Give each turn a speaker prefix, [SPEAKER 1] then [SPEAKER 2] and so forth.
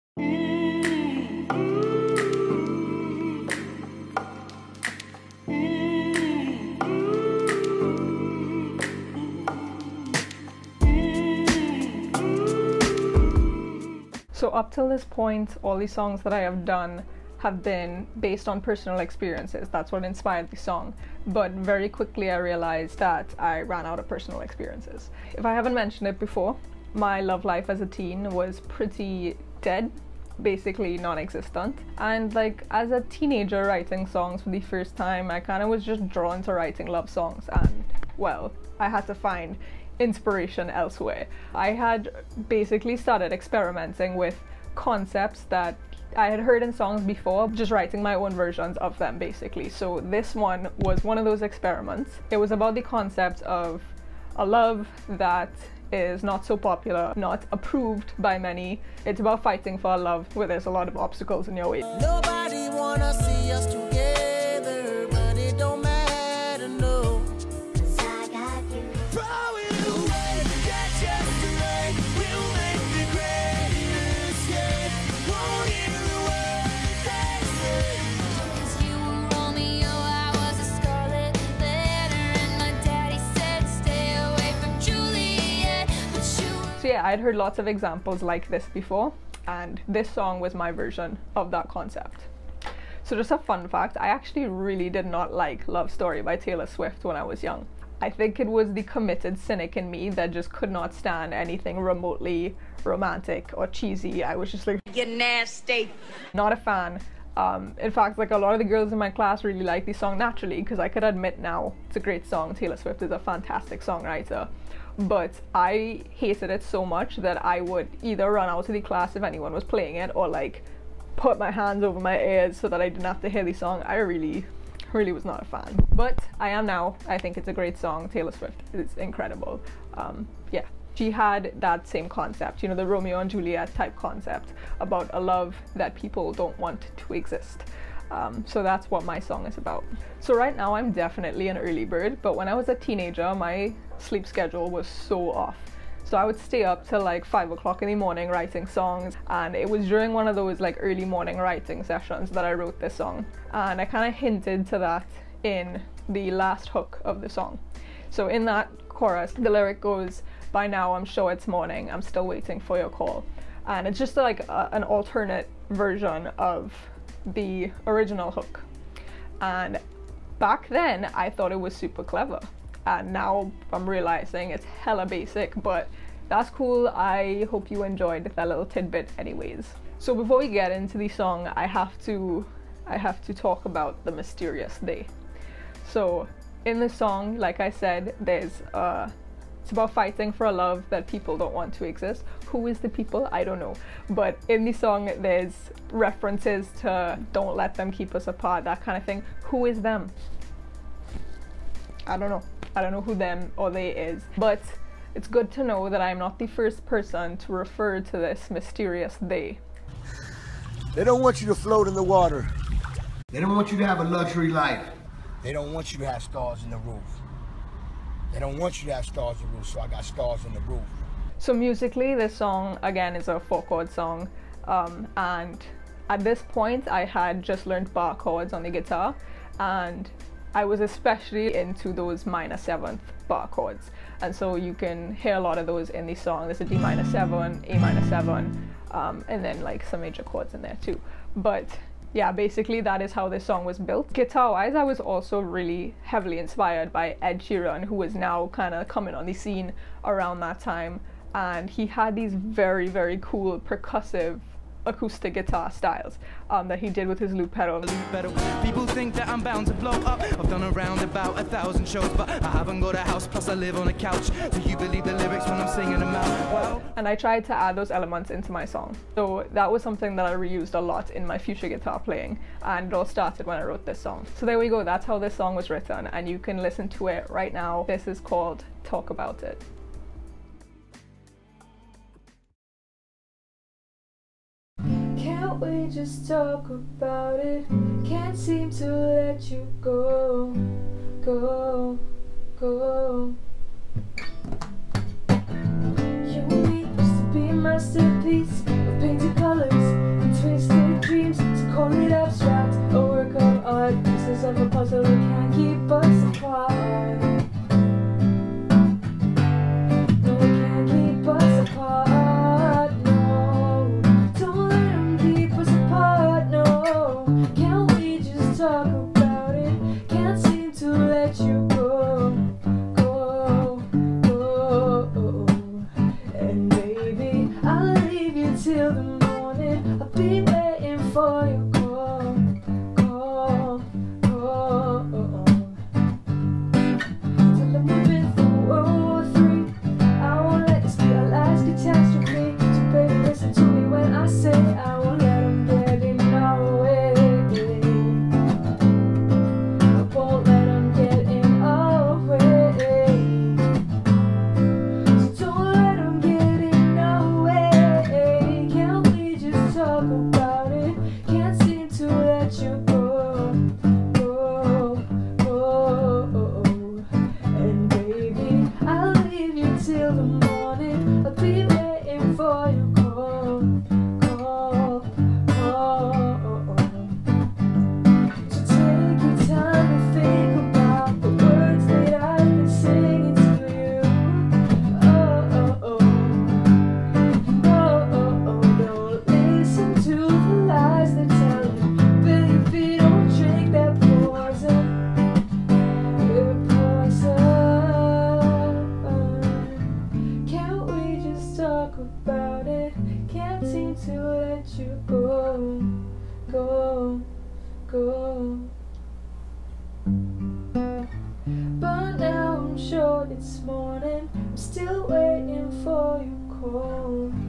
[SPEAKER 1] So up till this point, all these songs that I have done have been based on personal experiences. That's what inspired the song. But very quickly I realized that I ran out of personal experiences. If I haven't mentioned it before, my love life as a teen was pretty dead, basically non-existent. And like as a teenager writing songs for the first time, I kind of was just drawn to writing love songs, and well, I had to find inspiration elsewhere. I had basically started experimenting with concepts that I had heard in songs before, just writing my own versions of them basically. So this one was one of those experiments. It was about the concept of a love that is not so popular, not approved by many. It's about fighting for a love where there's a lot of obstacles in your way.
[SPEAKER 2] Nobody wanna see us together, but it don't matter, no. 'Cause I got you. Throw it away, catch us tonight. We'll make the greatest escape. Won't hear a word they say. 'Cause you were Romeo, I was a scarlet letter, and my daddy said stay away from Juliet. But you.
[SPEAKER 1] So yeah, I'd heard lots of examples like this before, and this song was my version of that concept. So just a fun fact, I actually really did not like Love Story by Taylor Swift when I was young. I think it was the committed cynic in me that just could not stand anything remotely romantic or cheesy. I was just like,
[SPEAKER 3] You're nasty.
[SPEAKER 1] not a fan. In fact, like a lot of the girls in my class really like the song naturally, because I could admit now it's a great song. Taylor Swift is a fantastic songwriter. But I hated it so much that I would either run out of the class if anyone was playing it, or like put my hands over my ears so that I didn't have to hear the song. I really was not a fan. But I am now. I think it's a great song. Taylor Swift is incredible. Yeah. She had that same concept, you know, the Romeo and Juliet type concept about a love that people don't want to exist. So that's what my song is about. So right now I'm definitely an early bird, but when I was a teenager, my sleep schedule was so off. So I would stay up till like 5 o'clock in the morning writing songs, and it was during one of those like early morning writing sessions that I wrote this song. And I kind of hinted to that in the last hook of the song. So in that chorus, the lyric goes, "By now I'm sure it's morning, I'm still waiting for your call." And it's just like an alternate version of the original hook. And back then I thought it was super clever, and now I'm realizing it's hella basic, but that's cool. I hope you enjoyed that little tidbit anyways. So before we get into the song, I have to talk about the mysterious they. So in the song, like I said, there's it's about fighting for a love that people don't want to exist. Who is the people? I don't know. But in the song, there's references to don't let them keep us apart, that kind of thing. Who is them? I don't know. I don't know who them or they is. But it's good to know that I'm not the first person to refer to this mysterious they.
[SPEAKER 4] They don't want you to float in the water. They don't want you to have a luxury life. They don't want you to have stars in the roof. They don't want you to have stars in the roof, so I got stars in the roof.
[SPEAKER 1] So musically, this song, again, is a 4-chord song. And at this point, I had just learned bar chords on the guitar. And I was especially into those minor 7th bar chords. And so you can hear a lot of those in the song. There's a D minor 7, A minor 7, and then like some major chords in there too. But yeah, basically that is how this song was built. Guitar-wise, I was also really heavily inspired by Ed Sheeran, who is now kind of coming on the scene around that time. And he had these very, very cool percussive acoustic guitar styles that he did with his loop pedal.
[SPEAKER 5] People think that I'm bound to blow up. I've done around about 1,000 shows, but I haven't got a house, plus I live on a couch. Do you believe the lyrics when I'm singing them out? Well,
[SPEAKER 1] and I tried to add those elements into my song. So that was something that I reused a lot in my future guitar playing, and it all started when I wrote this song. So there we go, that's how this song was written, and you can listen to it right now. This is called Talk About It.
[SPEAKER 6] Can't we just talk about it? Can't seem to let you go, go, go. You and me used to be a masterpiece of painted colors. morning. I'll be waiting for your call, call, call. Till I'm moving through World War III. I won't let this be our last catastrophe. So baby, listen to me when I say I won't let them get in our way. I won't let them get in our way. So don't let them get in our way. Can't we just talk about it? Can't seem to let you go, go, go. And baby, I'll leave you till the morning. I'll be waiting for your call, call, call. So take your time to think about the words that I've been singing to you. Oh, oh, oh. Oh, oh, oh. Don't listen to the lies they tell you. Baby, don't drink that poison. Can't we just talk about it? Can't seem to let you go, go, go. But now I'm sure it's morning. I'm still waiting for your call,